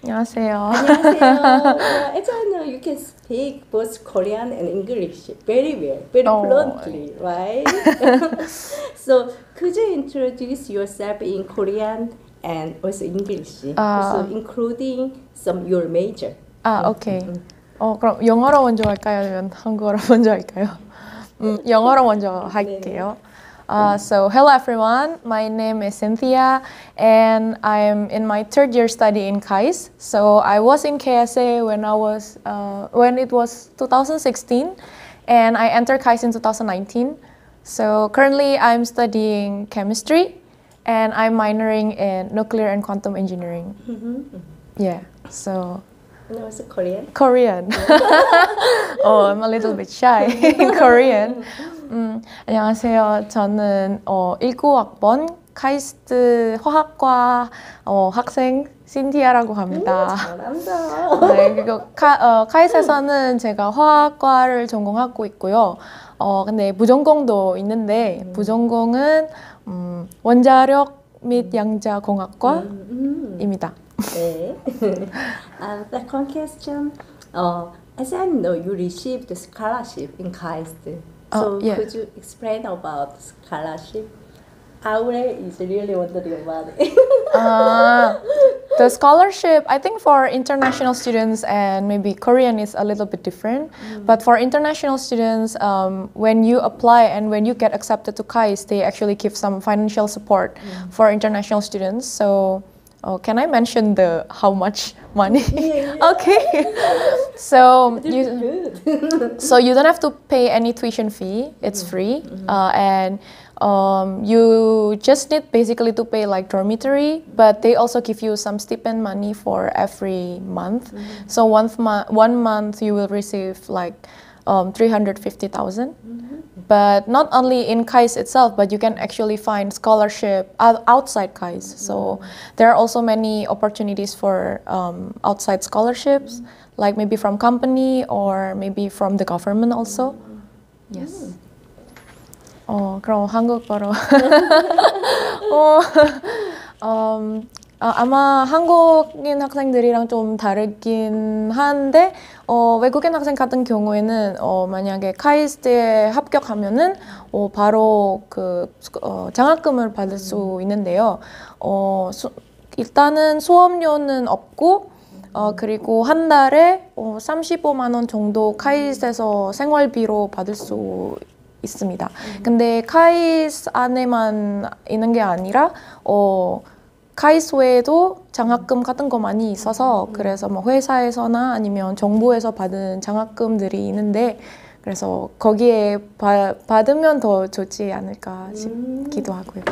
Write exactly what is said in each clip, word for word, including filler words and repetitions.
안녕하세요. 안녕하세요. Yeah, as I know, you can speak both Korean and English very well, very Oh. fluently, right? So, could you introduce yourself in Korean and also English, 아. so including some your major? 아, 오케이. 어, 그럼 영어로 먼저 할까요? 아니면 한국어로 먼저 할까요? 음, 영어로 먼저 할게요. Uh, so, hello everyone, my name is Cynthia and I'm in my third year study in K A I S. So, I was in K S A when I was, uh, when it was two thousand sixteen and I entered K A I S in two thousand nineteen. So, currently I'm studying chemistry and I'm minoring in nuclear and quantum engineering. Mm-hmm. Yeah, so... And also Korean? Korean. oh, I'm a little bit shy in Korean. 음, 안녕하세요. 저는 어, 일구 학번 카이스트 화학과 어, 학생 신디아라고 합니다. 오, 잘한다. 네, 그리고 카, 어, 카이스트에서는 제가 화학과를 전공하고 있고요. 어, 근데 부전공도 있는데 음. 부전공은 음, 원자력 및 양자공학과입니다. 네. um, second question. Uh, as I know, you received the scholarship in K A I S. So Uh, yeah. could you explain about scholarship? Aure is really wondering about it. Uh, the scholarship, I think for international students and maybe Korean is a little bit different. Mm. But for international students, um, when you apply and when you get accepted to K A I S, they actually give some financial support mm. for international students. So, oh, can I mention the how much money? Yeah, yeah. Okay. so you, Good. so you don't have to pay any tuition fee. It's mm. free, mm-hmm. uh, and um, you just need basically to pay like dormitory. But they also give you some stipend money for every month. Mm-hmm. So one month, one month you will receive like um, three hundred fifty thousand. Mm-hmm. But not only in K A I S itself, but you can actually find scholarship outside K A I S. Mm-hmm. So there are also many opportunities for um, outside scholarships, mm-hmm. like maybe from company or maybe from the government also. Mm-hmm. Yes. Mm-hmm. 어, 그럼 한국어로. 어, um, 아, 아마 한국인 학생들이랑 좀 다르긴 한데 어, 외국인 학생 같은 경우에는 어, 만약에 K A I S에 합격하면은 어, 바로 그 어, 장학금을 받을 수 있는데요. 어, 수, 일단은 수업료는 없고 어, 그리고 한 달에 어, 삼십오만 원 정도 K A I S에서 생활비로 받을 수 있습니다. 근데 K A I S 안에만 있는 게 아니라 어, K A I S 외에도 장학금 같은 거 많이 있어서 그래서 뭐 회사에서나 아니면 정부에서 받은 장학금들이 있는데 그래서 거기에 바, 받으면 더 좋지 않을까 싶기도 하고요.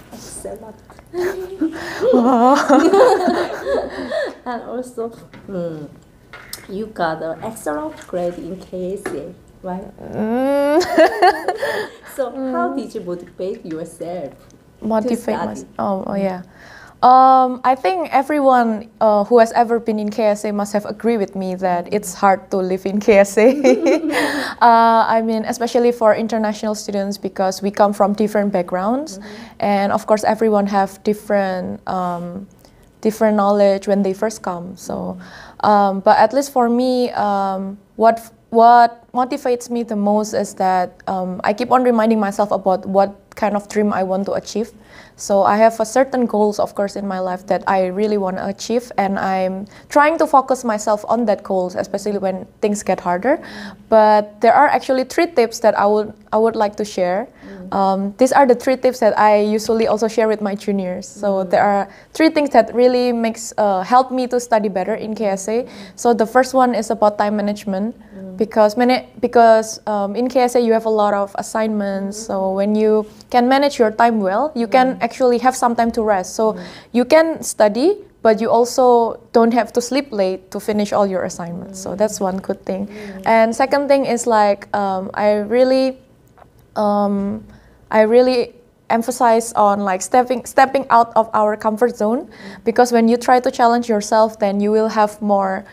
And also, um, you got an excellent grade in K S A, right? 음. So how did you motivate yourself? Motivate myself. Oh, oh yeah. Um, I think everyone uh, who has ever been in K S A must have agreed with me that it's hard to live in K S A. uh, I mean, especially for international students because we come from different backgrounds, mm-hmm. and of course, everyone have different um, different knowledge when they first come. So, um, but at least for me, um, what what motivates me the most is that um, I keep on reminding myself about what kind of dream I want to achieve. So I have a certain goals, of course, in my life that I really want to achieve, and I'm trying to focus myself on that goals, especially when things get harder. Mm. But there are actually three tips that I would I would like to share. Mm. Um, these are the three tips that I usually also share with my juniors. So mm. there are three things that really makes uh, help me to study better in K S A. Mm. So the first one is about time management. Mm. Because many, because um, in K S A you have a lot of assignments. Mm. So when you can manage your time well, you can mm. actually have some time to rest. So mm. you can study, but you also don't have to sleep late to finish all your assignments. Mm. So that's one good thing. Mm. And second thing is like um, I really, um, I really emphasize on like stepping stepping out of our comfort zone, mm. because when you try to challenge yourself, then you will have more.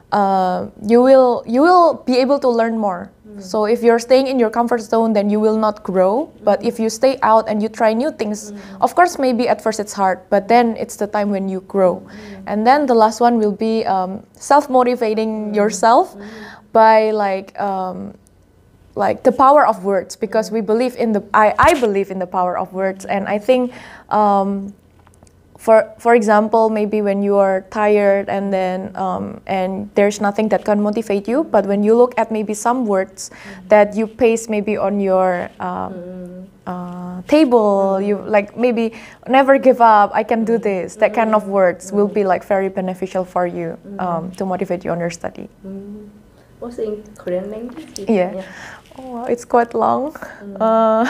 uh, you will you will be able to learn more. Mm. So if you're staying in your comfort zone, then you will not grow. Mm. But if you stay out and you try new things, mm. of course maybe at first it's hard, but then it's the time when you grow. Mm. And then the last one will be um, self-motivating mm. yourself mm. by like um, like the power of words, because we believe in the I, I believe in the power of words. And I think um, For for example, maybe when you are tired and then um, and there's nothing that can motivate you, but when you look at maybe some words mm-hmm. that you paste maybe on your um, mm-hmm. uh, table, mm-hmm. you like maybe never give up, I can do this. That kind of words mm-hmm. will be like very beneficial for you mm-hmm. um, to motivate you on your study. Mm-hmm. Also in Korean language. Yeah. yeah. Oh, it's quite long. Mm-hmm. Uh,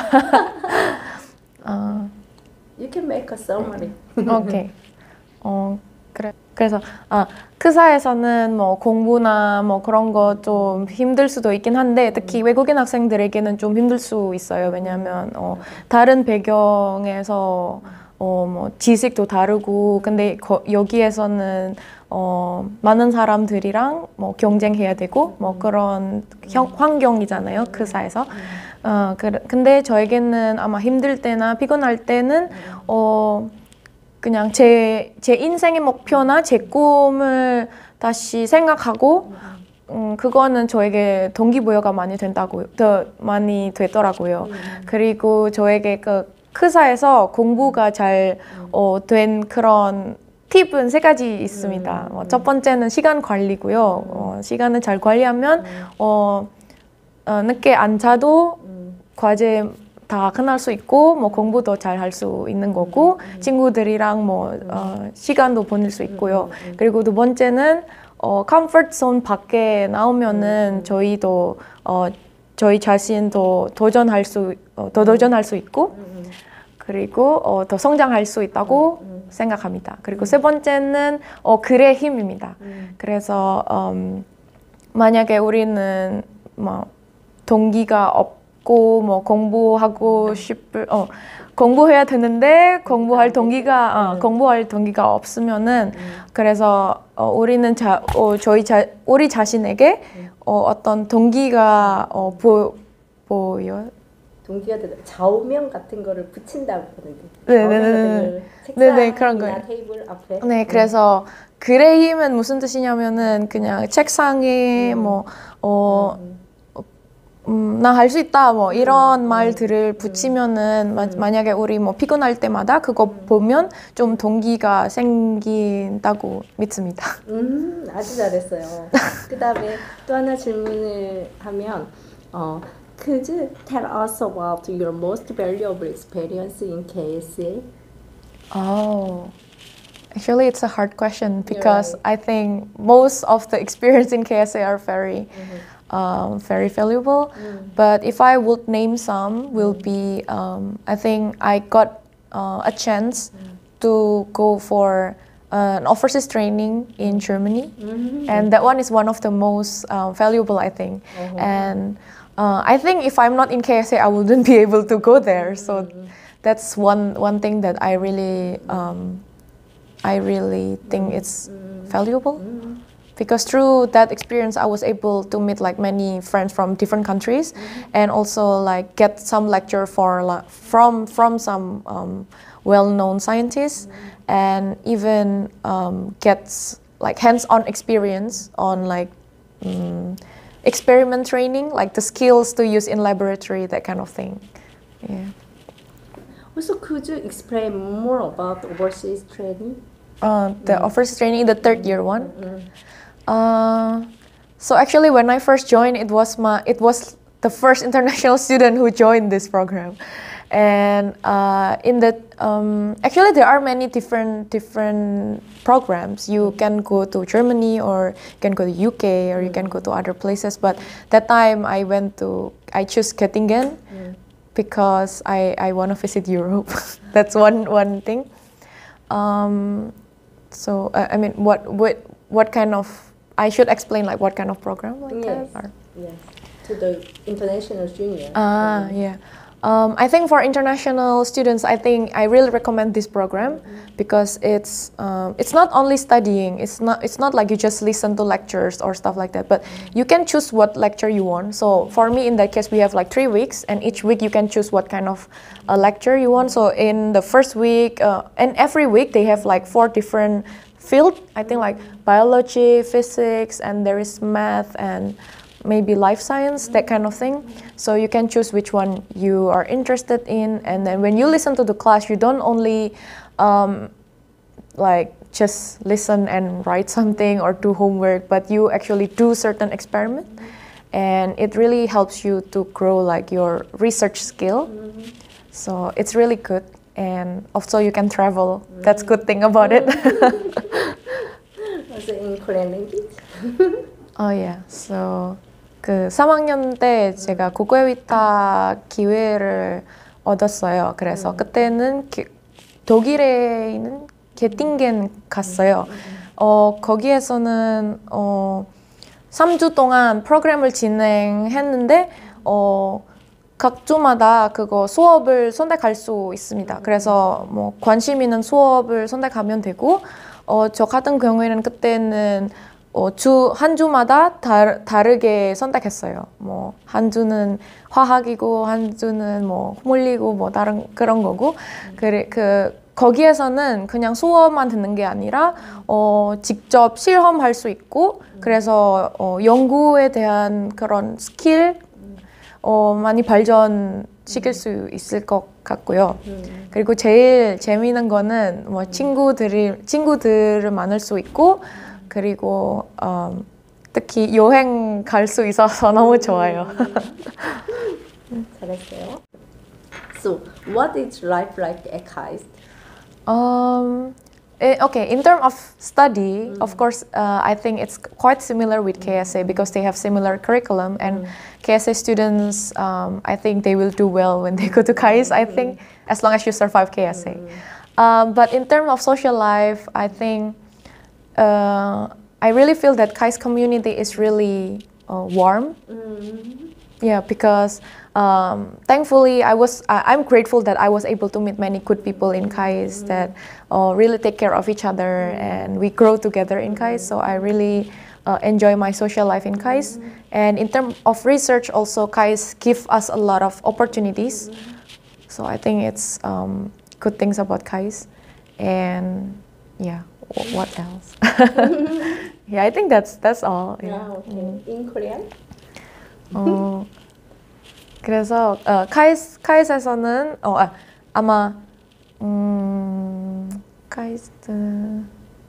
uh, You can make a summary. 오케이. 어 그래. 그래서 아 크사에서는 뭐 공부나 뭐 그런 거 좀 힘들 수도 있긴 한데 특히 외국인 학생들에게는 좀 힘들 수 있어요. 왜냐하면 어, 다른 배경에서 어, 뭐 지식도 다르고 근데 거, 여기에서는 어, 많은 사람들이랑 뭐 경쟁해야 되고 뭐 그런 형, 환경이잖아요. 크사에서. 어, 그, 근데 저에게는 아마 힘들 때나 피곤할 때는 어, 그냥 제, 제 인생의 목표나 제 꿈을 다시 생각하고 음, 그거는 저에게 동기부여가 많이 된다고 더 많이 되더라고요. 그리고 저에게 그 크사에서 공부가 잘 어, 된 그런 팁은 세 가지 있습니다. 어, 첫 번째는 시간 관리고요. 어, 시간을 잘 관리하면 어, 어, 늦게 안 자도 과제 다 끝날 수 있고 뭐 공부도 잘 할 수 있는 거고 친구들이랑 뭐 어, 시간도 보낼 수 있고요. 그리고 두 번째는 어, 컴포트 존 밖에 나오면은 저희도 어, 저희 자신도 도전할 수, 어, 더 도전할 수 있고 그리고 어, 더 성장할 수 있다고 생각합니다. 그리고 세 번째는 어, 글의 힘입니다. 그래서 음, 만약에 우리는 뭐 동기가 없고 뭐 공부하고 싶을 어 공부해야 되는데 공부할 동기가 어, 공부할 동기가 없으면은 그래서 어, 우리는 자 어, 저희 자 우리 자신에게 어, 어떤 동기가 어, 보 보여 동기가 되다 좌우명 같은 거를 붙인다고 하는데 네네네 네네 그런 거예요. 테이블 앞에 네 그래서 글의 힘은 무슨 뜻이냐면은 그냥 책상에 음. 뭐 어. 음. 음, 나 할 수 있다 뭐 이런 음, 말들을 붙이면은 음, 마, 만약에 우리 뭐 피곤할 때마다 그거 음. 보면 좀 동기가 생긴다고 믿습니다. 음, 아주 잘했어요. 그 다음에 또 하나 질문을 하면 어, Could you tell us about your most valuable experience in K S A? Oh, actually it's a hard question because right. I think most of the experience in K S A are very mm-hmm. Um, very valuable, mm. but if I would name some, will be um, I think I got uh, a chance mm. to go for uh, an overseas training in Germany, mm-hmm. and that one is one of the most uh, valuable, I think. Mm-hmm. And uh, I think if I'm not in K S A, I wouldn't be able to go there. So mm-hmm. that's one one thing that I really um, I really think mm-hmm. it's valuable. Mm-hmm. Because through that experience, I was able to meet like many friends from different countries, mm-hmm. and also like get some lecture for like, from from some um, well-known scientists, mm-hmm. and even um, get like hands-on experience on like um, experiment training, like the skills to use in laboratory, that kind of thing. Yeah. Also, could you explain more about overseas training? Uh, the mm-hmm. overseas training, the third year one. Mm-hmm. Uh, so actually, when I first joined, it was my it was the first international student who joined this program, and uh, in that um, actually there are many different different programs. You can go to Germany, or you can go to U K, or you can go to other places. But that time I went to I chose Göttingen mm. because I I want to visit Europe. That's one one thing. Um, so uh, I mean, what what what kind of I should explain like what kind of program like yes. that? Or? Yes, to the international junior. Ah, yeah. Um, I think for international students, I think I really recommend this program because it's um, it's not only studying. It's not it's not like you just listen to lectures or stuff like that. But you can choose what lecture you want. So for me, in that case, we have like three weeks, and each week you can choose what kind of uh, lecture you want. So in the first week, uh, and every week they have like four different field. I think like biology, physics, and there is math and maybe life science, that kind of thing. So you can choose which one you are interested in, and then when you listen to the class, you don't only um, like just listen and write something or do homework, but you actually do certain experiment, and it really helps you to grow like your research skill. So it's really good, and also you can travel. That's good thing about it. Also in Korean language. Oh yeah, so 그 삼 학년 때 제가 고고에위타 기회를 얻었어요. 그래서 그때는 기, 독일에 있는 게팅겐 갔어요. 어, 거기에서는 어, 삼 주 동안 프로그램을 진행했는데 어, 각 주마다 그거 수업을 선택할 수 있습니다. 그래서 뭐 관심 있는 수업을 선택하면 되고, 어, 저 같은 경우에는 그때는 어, 주, 한 주마다 다, 다르게 선택했어요. 뭐, 한 주는 화학이고, 한 주는 뭐, 물리고, 뭐, 다른 그런 거고. 그래, 그, 거기에서는 그냥 수업만 듣는 게 아니라, 어, 직접 실험할 수 있고, 그래서, 어, 연구에 대한 그런 스킬, 어, 많이 발전시킬 수 있을 것 같고요. 그리고 제일 재미있는 거는 뭐, 친구들이, 친구들을 만날 수 있고, 그리고 음, 특히 여행 갈 수 있어서 너무 좋아요. 잘했어요. So, what is life like at KAIST? Um, eh, okay, in terms of study, mm. of course, uh, I think it's quite similar with K S A because they have similar curriculum, and mm. K S A students, um, I think they will do well when they go to KAIST. I think as long as you survive K S A. Mm. Um, but in terms of social life, I think. Uh, I really feel that KAIST community is really uh, warm. Mm-hmm. Yeah, because um, thankfully I was I, I'm grateful that I was able to meet many good people in KAIST mm-hmm. that uh, really take care of each other, mm-hmm. and we grow together in KAIST. So I really uh, enjoy my social life in KAIST. Mm-hmm. And in terms of research, also KAIST give us a lot of opportunities. Mm-hmm. So I think it's um, good things about KAIST. And yeah. What else? Yeah, I think that's that's all. Yeah. Ah, okay. Mm. In Korean? 어, 그래서 어, 카이스 카이스에서는 어, 아, 아마 음, 카이스트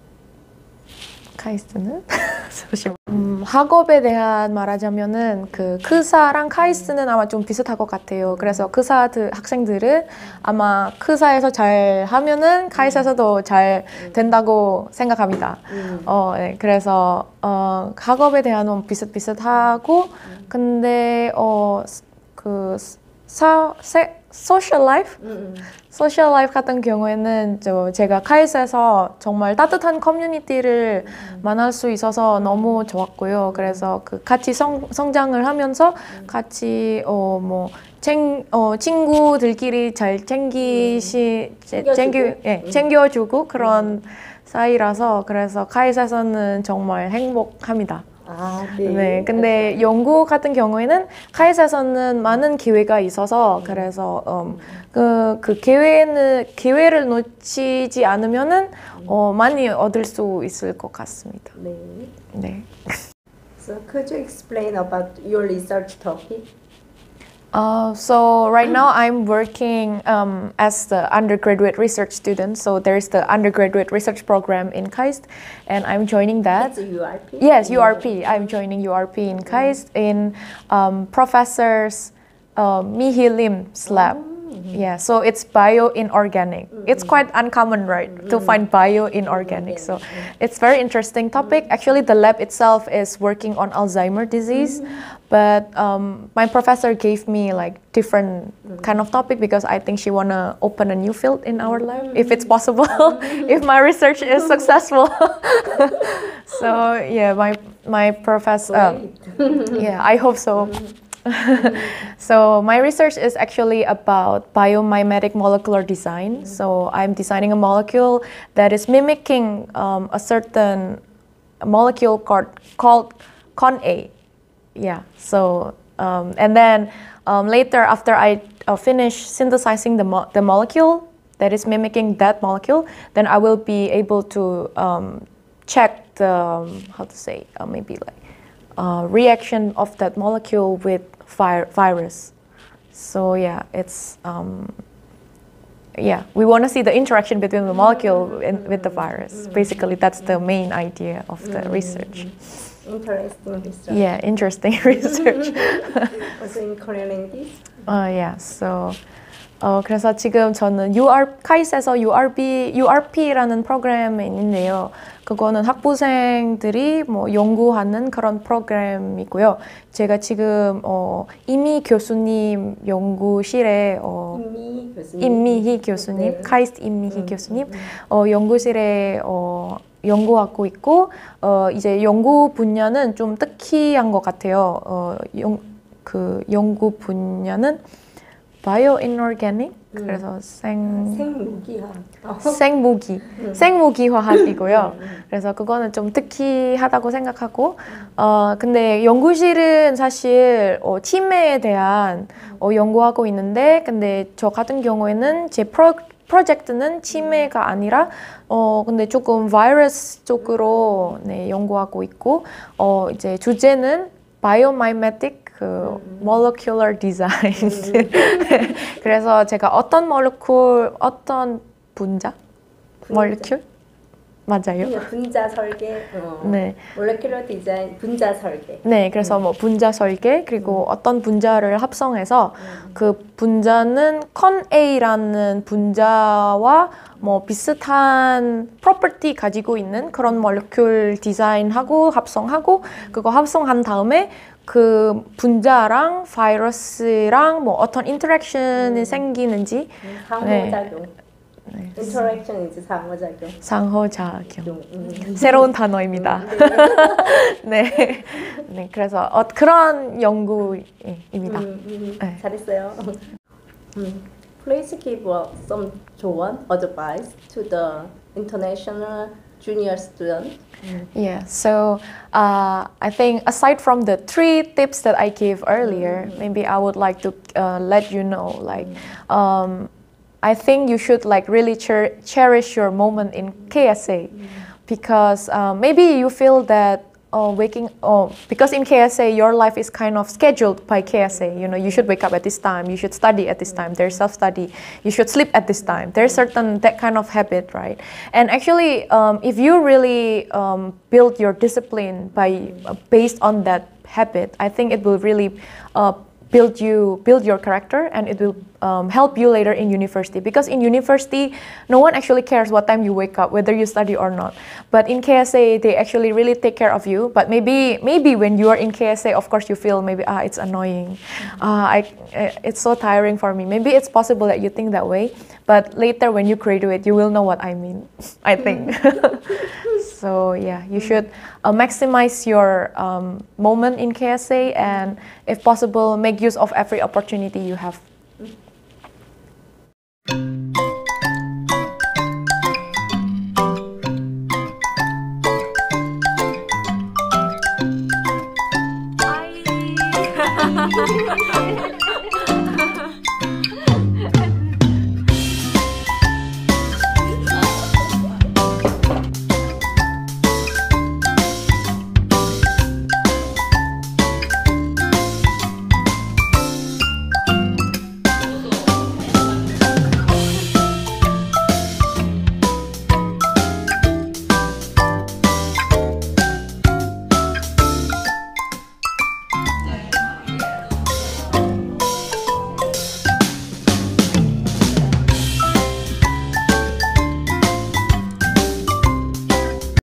카이스트는 음, 학업에 대한 말하자면은 그 크사랑 카이스트는 아마 좀 비슷할 것 같아요. 그래서 크사 학생들은 아마 크사에서 잘 하면은 카이스트에서도 잘 된다고 생각합니다. 어, 네, 그래서 어, 학업에 대한 비슷비슷하고, 근데 어, 그 사, 세, social life? 음. social life 같은 경우에는 저 제가 카이스트에서 정말 따뜻한 커뮤니티를 음. 만날 수 있어서 너무 좋았고요. 그래서 그 같이 성, 성장을 하면서 음. 같이 어, 뭐 챙, 어, 친구들끼리 잘 챙기시, 음. 챙기, 예, 음. 챙겨주고 그런 음. 사이라서, 그래서 카이스트에서는 정말 행복합니다. 아, 네. 네, 근데 그렇죠. 영국 같은 경우에는 카이스트에서는 많은 기회가 있어서 음. 그래서 음, 그, 그 기회는 기회를 놓치지 않으면은 음. 어, 많이 얻을 수 있을 것 같습니다. 네. 네. So could you explain about your research topic? Uh, so right now I'm working um, as the undergraduate research student. So there's the undergraduate research program in KAIST, and I'm joining that. It's U R P? Yes, U R P. I'm joining U R P in KAIST in um, Professor's uh, Mihi Lim's lab. Mm-hmm. Yeah, so it's bio-inorganic. Mm-hmm. It's quite uncommon, right, mm-hmm. to find bio-inorganic. Mm-hmm. So it's very interesting topic. Mm-hmm. Actually, the lab itself is working on Alzheimer's disease, mm-hmm. but um, my professor gave me like different mm-hmm. kind of topic because I think she wanna open a new field in our lab, mm-hmm. if it's possible, if my research is successful. So yeah, my my professor. Um, yeah, I hope so. Mm-hmm. So my research is actually about biomimetic molecular design. Mm-hmm. So I'm designing a molecule that is mimicking um, a certain molecule called, called con A. Yeah. So um, and then um, later, after I uh, finish synthesizing the mo- the molecule that is mimicking that molecule, then I will be able to um, check the um, how to say uh, maybe like uh, reaction of that molecule with vi- virus. So yeah, it's um, yeah, we want to see the interaction between the molecule and with the virus. Basically, that's the main idea of the research. Interesting research. Yeah, interesting research. Also in Korean language. 어, yeah. So, 어, 그래서 지금 저는 U R 카이스트에서 U R B, U R P라는 프로그램이 있는데요. 그거는 학부생들이 뭐 연구하는 그런 프로그램이고요. 제가 지금 어, 이미 교수님 연구실에 어, 임미 교수님, 임미희 교수님, 네. 카이스트 임미희 음, 교수님 음, 음. 어, 연구실에 어, 연구하고 있고 어, 이제 연구 분야는 좀 특이한 것 같아요. 어, 연, 그 연구 분야는 바이오 이노르게닉 음. 그래서 생 생무기학. 어. 생무기 음. 생무기 화학이고요. 음, 음. 그래서 그거는 좀 특이하다고 생각하고 어 근데 연구실은 사실 어, 치매에 대한 어, 연구하고 있는데 근데 저 같은 경우에는 제 프로 프로젝트는 치매가 아니라 어 근데 조금 바이러스 쪽으로 네, 연구하고 있고 어 이제 주제는 바이오마이메틱 그 molecular design. 그래서 제가 어떤 모lecular 어떤 분자 molecule 맞아요. 그냥 분자 설계, 어, 네. 몰레큘러 디자인, 분자 설계. 네, 그래서 뭐 분자 설계 그리고 어떤 분자를 합성해서 그 분자는 con A라는 분자와 뭐 비슷한 property 가지고 있는 그런 모lecular 디자인하고 합성하고 그거 합성한 다음에 그 분자랑 바이러스랑 뭐 어떤 인터랙션이 음. 생기는지 상호작용. 네. 인터랙션이지 상호작용. 상호작용. 음. 새로운 단어입니다. 네, 네, 그래서 어, 그런 연구입니다. 음, 음, 네. 잘했어요. 음. Please give uh, some 조언, advice to the international junior student. Yeah, so uh, I think aside from the three tips that I gave earlier, mm-hmm. maybe I would like to uh, let you know, like, um, I think you should like really cher- cherish your moment in K S A, mm-hmm. because um, maybe you feel that uh, waking, oh, because in K S A your life is kind of scheduled by K S A. You know, you should wake up at this time, you should study at this time. There's self-study. You should sleep at this time. There's certain that kind of habit, right? And actually, um, if you really um, build your discipline by uh, based on that habit, I think it will really uh, build you build your character, and it will um, help you later in university, because in university no one actually cares what time you wake up, whether you study or not. But in K S A they actually really take care of you. But maybe maybe when you are in K S A, of course you feel maybe ah it's annoying, mm-hmm. uh, I it's so tiring for me. Maybe it's possible that you think that way, but later when you graduate you will know what I mean. I think. So yeah, you should uh, maximize your um, moment in K S A, and if possible, make use of every opportunity you have. Bye.